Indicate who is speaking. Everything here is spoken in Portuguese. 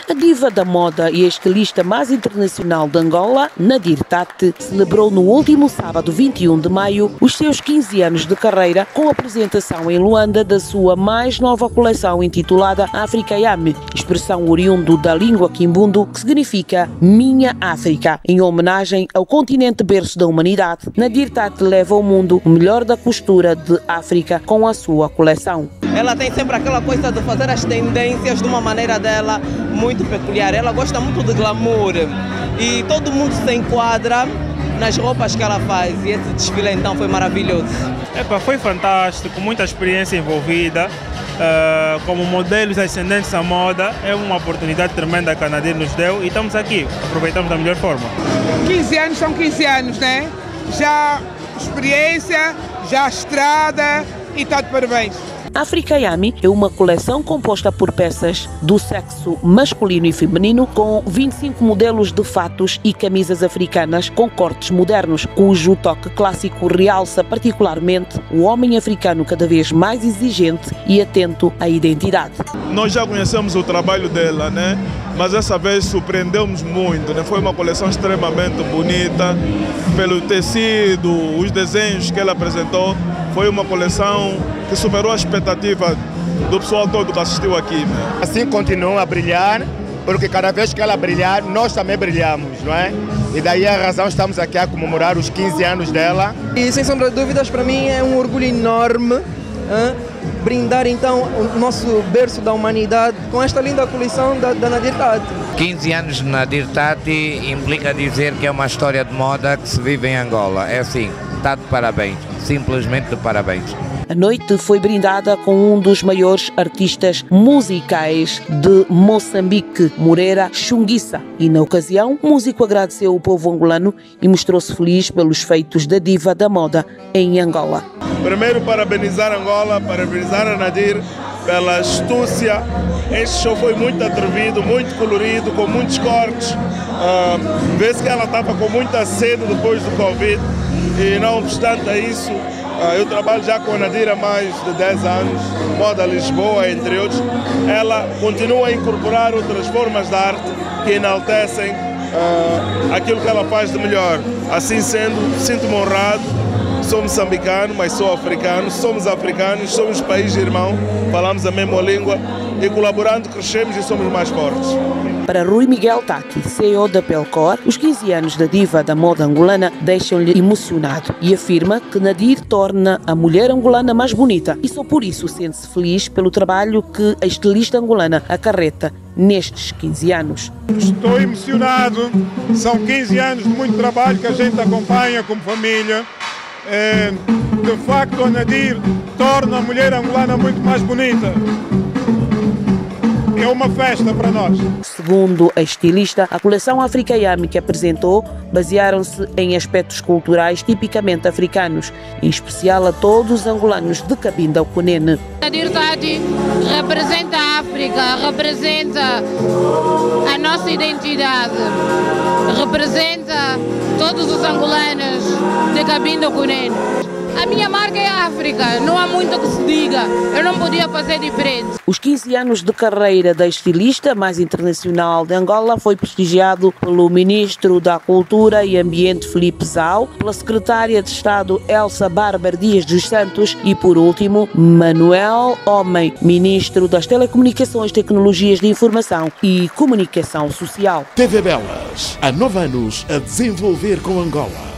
Speaker 1: A diva da moda e a estilista mais internacional de Angola, Nadir Tati, celebrou no último sábado, 21 de maio, os seus 15 anos de carreira com a apresentação em Luanda da sua mais nova coleção intitulada África Yami, expressão oriundo da língua quimbundo que significa Minha África. Em homenagem ao continente berço da humanidade, Nadir Tati leva ao mundo o melhor da costura de África com a sua coleção.
Speaker 2: Ela tem sempre aquela coisa de fazer as tendências de uma maneira dela muito peculiar. Ela gosta muito de glamour e todo mundo se enquadra nas roupas que ela faz. E esse desfile então foi maravilhoso.
Speaker 3: Foi fantástico, muita experiência envolvida. Como modelos ascendentes à moda, é uma oportunidade tremenda que a Nadir nos deu e estamos aqui, aproveitamos da melhor forma.
Speaker 4: 15 anos são 15 anos, né? Já experiência, já estrada e está de parabéns.
Speaker 1: África Yami é uma coleção composta por peças do sexo masculino e feminino com 25 modelos de fatos e camisas africanas com cortes modernos, cujo toque clássico realça particularmente o homem africano cada vez mais exigente e atento à identidade.
Speaker 5: Nós já conhecemos o trabalho dela, né? Mas dessa vez surpreendeu-nos muito, né? Foi uma coleção extremamente bonita, pelo tecido, os desenhos que ela apresentou. Foi uma coleção que superou a expectativa do pessoal todo que assistiu aqui. Né?
Speaker 6: Assim continua a brilhar, porque cada vez que ela brilhar, nós também brilhamos, não é? E daí a razão estamos aqui a comemorar os 15 anos dela.
Speaker 2: E sem sombra de dúvidas, para mim é um orgulho enorme brindar então o nosso berço da humanidade com esta linda coleção da Nadir Tati.
Speaker 7: 15 anos de Nadir Tati implica dizer que é uma história de moda que se vive em Angola. É assim, está de parabéns, simplesmente de parabéns.
Speaker 1: A noite foi brindada com um dos maiores artistas musicais de Moçambique, Moreira Chunguissa. E na ocasião, o músico agradeceu o povo angolano e mostrou-se feliz pelos feitos da diva da moda em Angola.
Speaker 5: Primeiro, parabenizar Angola, parabenizar a Nadir pela astúcia. Este show foi muito atrevido, muito colorido, com muitos cortes. Vê-se que ela estava com muita sede depois do Covid e não obstante a isso, eu trabalho já com a Nadir há mais de 10 anos, Moda Lisboa, entre outros. Ela continua a incorporar outras formas de arte que enaltecem aquilo que ela faz de melhor. Assim sendo, sinto-me honrado. Sou moçambicano, mas sou africano. Somos africanos, somos país irmão, falamos a mesma língua e colaborando crescemos e somos mais fortes.
Speaker 1: Para Rui Miguel Tati, CEO da Pelcor, os 15 anos da diva da moda angolana deixam-lhe emocionado e afirma que Nadir torna a mulher angolana mais bonita e só por isso sente-se feliz pelo trabalho que a estilista angolana acarreta nestes 15 anos.
Speaker 8: Estou emocionado, são 15 anos de muito trabalho que a gente acompanha como família. De facto, a Nadir torna a mulher angolana muito mais bonita. É uma festa para nós.
Speaker 1: Segundo a estilista, a coleção África Yami que apresentou basearam-se em aspectos culturais tipicamente africanos, em especial a todos os angolanos de Cabinda ao Cunene.
Speaker 9: Nadir Tati representa a África, representa a nossa identidade, representa todos os angolanos de Cabinda ao Cunene. A minha marca é a África, não há muito que se diga, eu não podia fazer diferente.
Speaker 1: Os 15 anos de carreira da estilista mais internacional de Angola foi prestigiado pelo Ministro da Cultura e Ambiente Filipe Zau, pela Secretária de Estado Elsa Bárbara Dias dos Santos e, por último, Manuel Homem, Ministro das Telecomunicações, Tecnologias de Informação e Comunicação Social.
Speaker 10: TV Belas, há 9 anos a desenvolver com Angola.